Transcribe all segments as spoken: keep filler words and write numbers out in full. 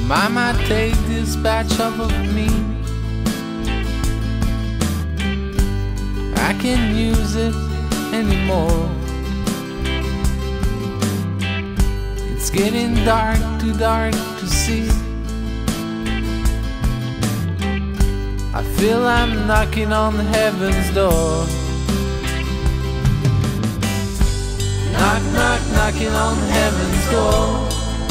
Mama, take this batch off of me. I can't use it anymore. It's getting dark, too dark to see. I feel I'm knocking on heaven's door. Knock, knock, knocking on heaven's door.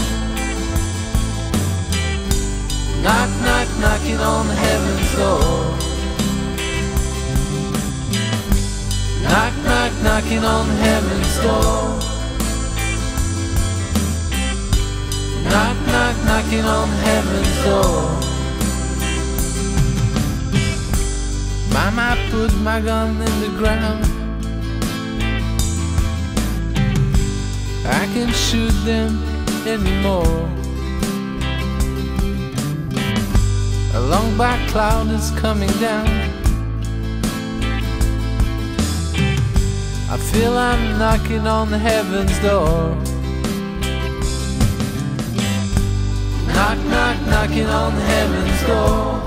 Knock, knock, knocking on heaven's door. Knock, knock, knocking on heaven's door. Knock, knock, knocking on heaven's door. Mama, put my gun in the ground. I can't shoot them anymore. A long black cloud is coming down. I feel I'm knocking on heaven's door. Knock, knock, knocking on heaven's door.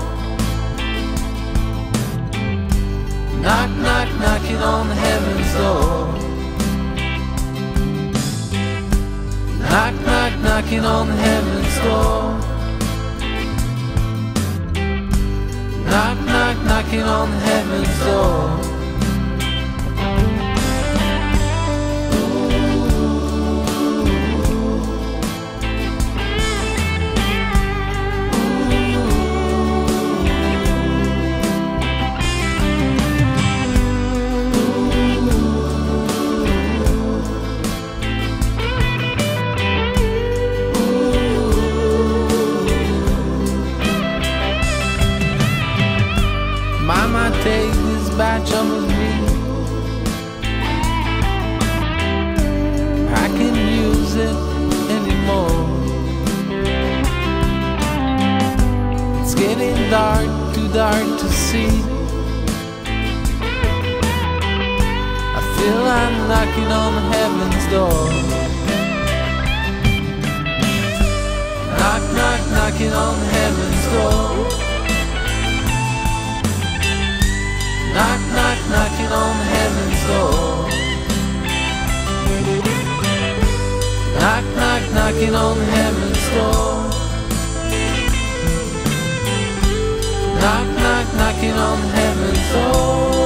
Knock, knock, knocking on heaven's door. Knock, knock, knocking on heaven's door. Knock, knock, knocking on heaven's door. Mama, take this batch off of me. I can't use it anymore. It's getting dark, too dark to see. I feel I'm knocking on heaven's door. Knock, knock, knocking on heaven's door. Knock, knock, knocking on heaven's door. Knock, knock, knocking on heaven's door. Knock, knock, knocking on heaven's door.